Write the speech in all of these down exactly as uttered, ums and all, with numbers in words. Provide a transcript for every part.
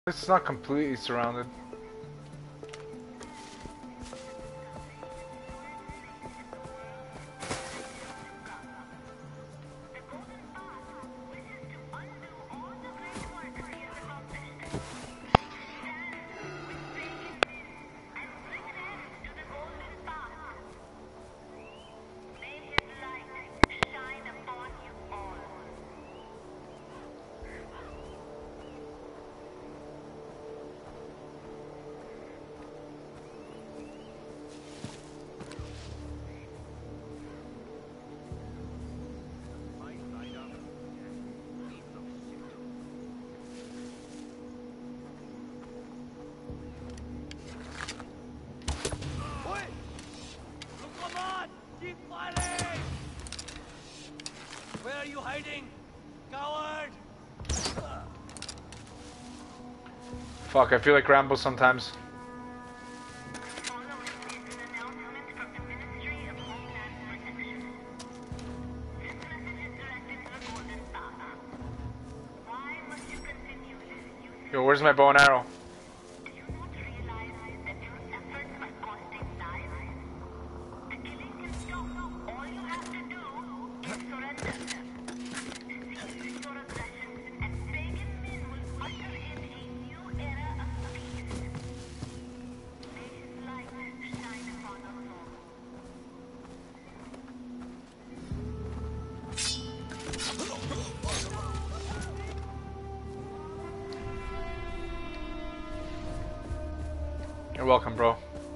It's not completely surrounded. Fuck, I feel like Rambo sometimes. Yo, where's my bow and arrow? You're welcome, bro.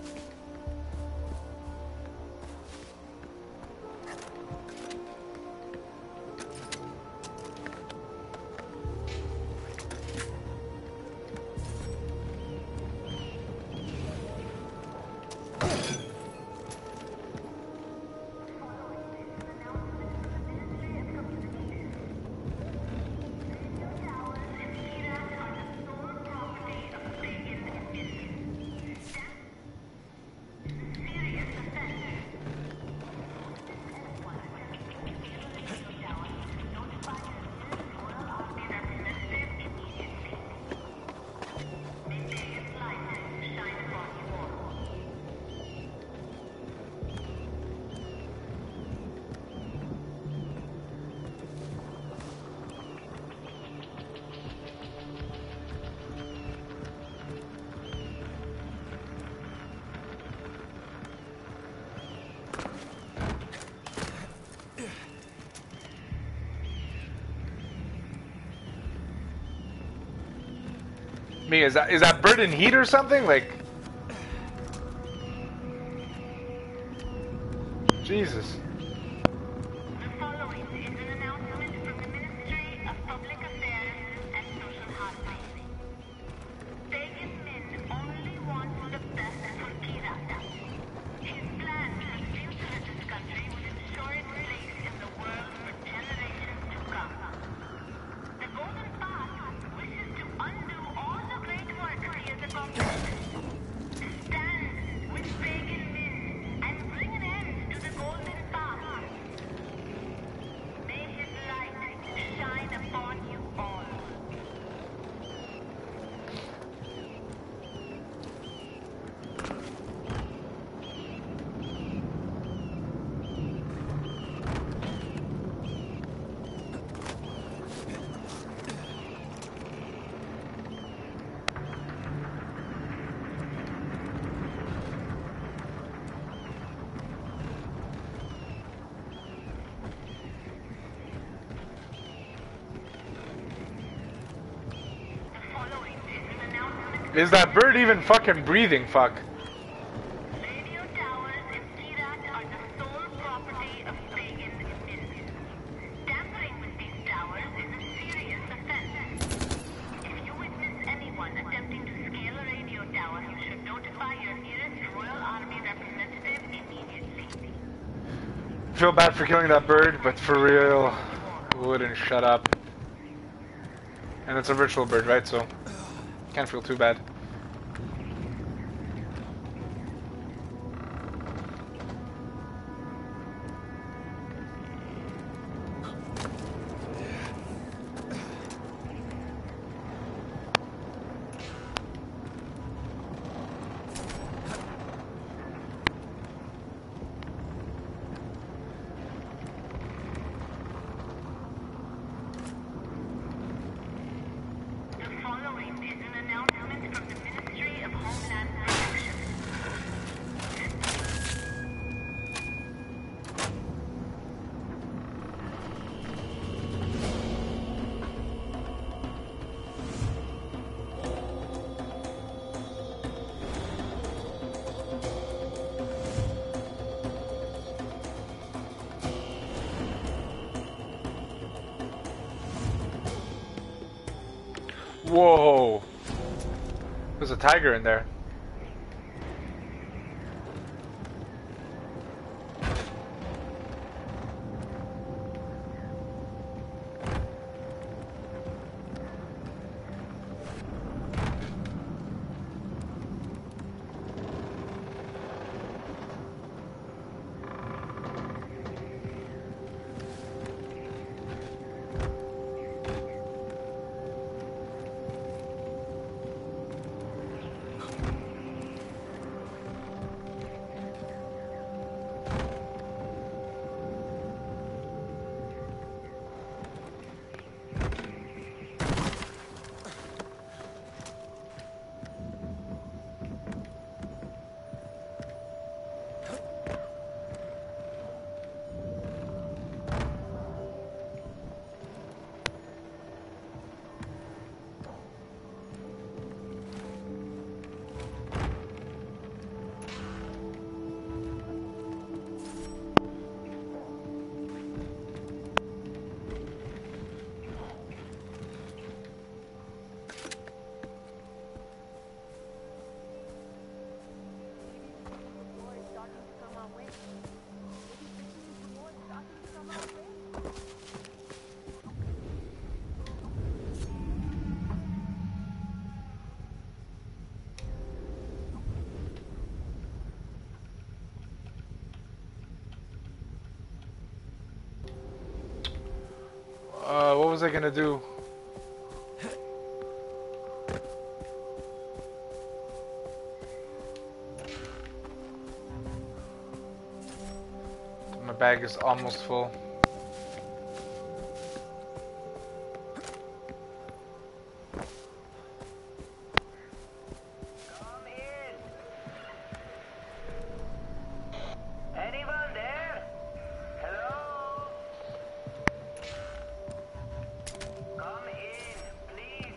Me, is that is that bird in heat or something? Like, Jesus. The following is an announcement from the Ministry of Public Affairs and Social Harmony. Pagan Min only wants the best for Kirata. His plan for the future of this country will ensure its place in the world for generations to come. The Golden Path wishes to undo all the great work he has accomplished. Stand with Pagan Min and bring an end to the Golden Path. May his light shine upon you all. Is that bird even fucking breathing? Fuck. Radio towers in Kirat are the sole property of Pagan Min. Tampering with these towers is a serious offense. If you witness anyone attempting to scale a radio tower, you should notify your nearest Royal Army representative immediately. Feel bad for killing that bird, but for real, wouldn't shut up. And it's a virtual bird, right? So can't feel too bad. Whoa! There's a tiger in there. Uh, what was I gonna do? My bag is almost full. Come in. Anyone there? Hello? Come in, please.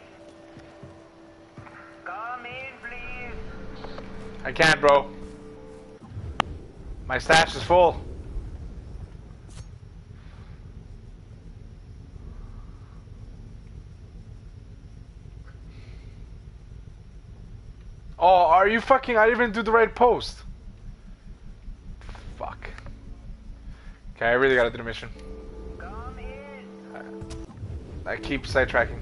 Come in, please. I can't, bro. My stash is full. Oh, are you fucking? I didn't even do the right post. Fuck. Okay, I really gotta do the mission. Come in. I keep sidetracking.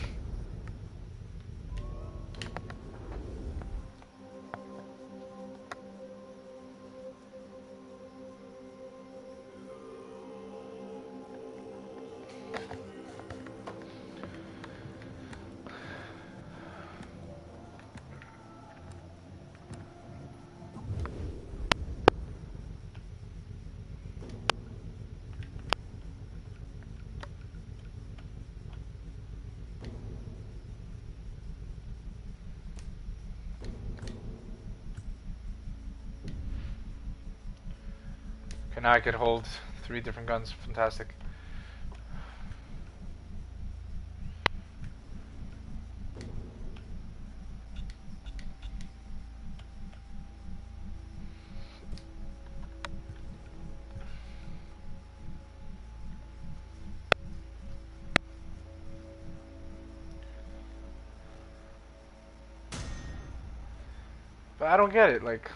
Okay, now I could hold three different guns. Fantastic. But I don't get it, like...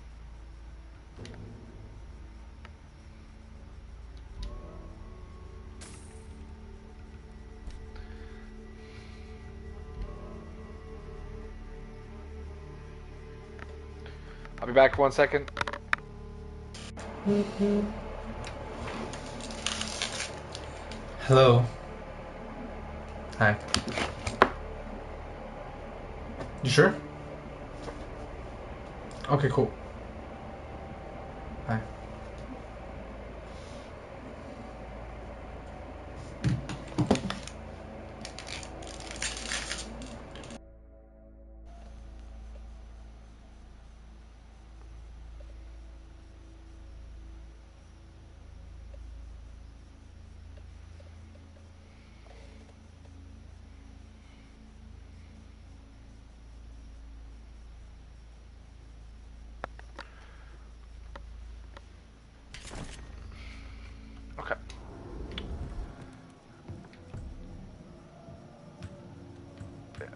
I'll be back one second. Hello. Hi. You sure? Okay, cool. Hi.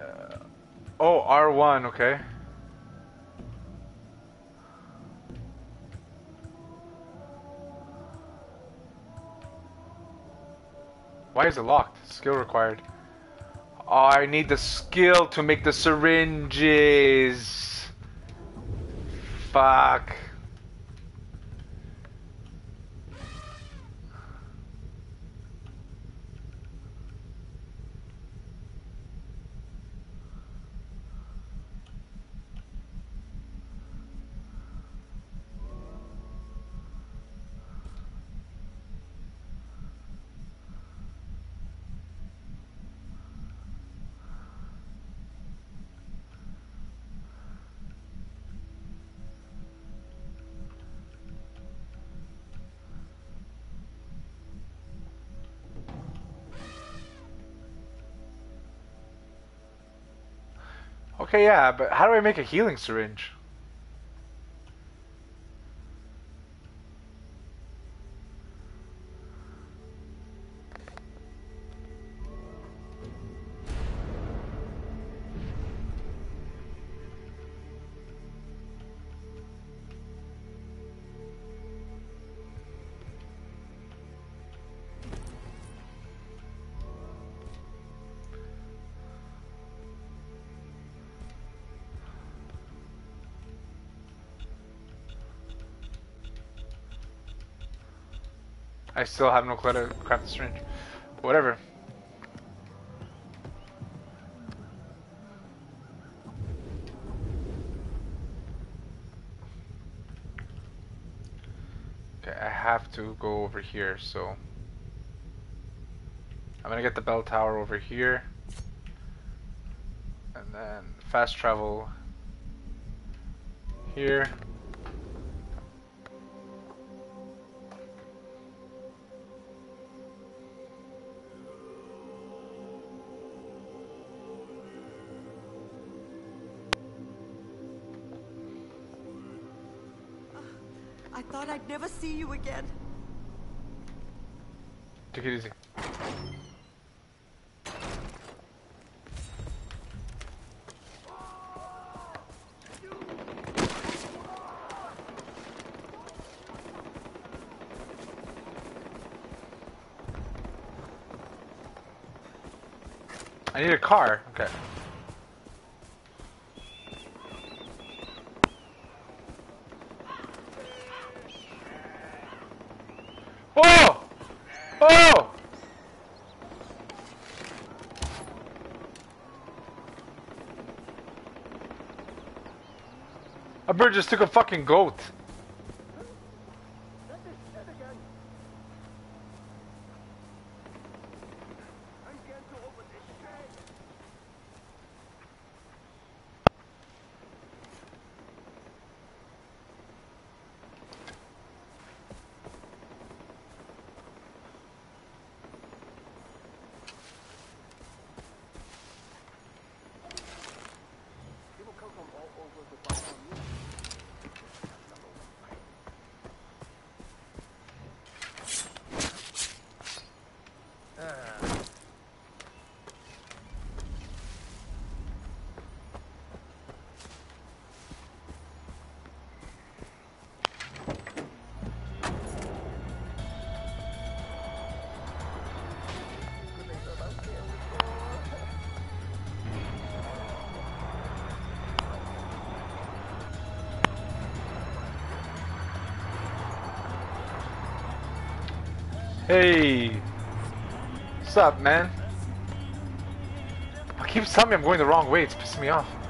Oh, R one, okay. Why is it locked? Skill required. Oh, I need the skill to make the syringes. Fuck. Okay, yeah, but how do I make a healing syringe? I still have no clue to craft the syringe. Whatever. Okay, I have to go over here, so I'm gonna get the bell tower over here, and then fast travel here. I thought I'd never see you again. Take it easy. I need a car. Okay. Oh! Oh! A bird just took a fucking goat. Hey, what's up, man? I keep telling me I'm going the wrong way. It's pissing me off.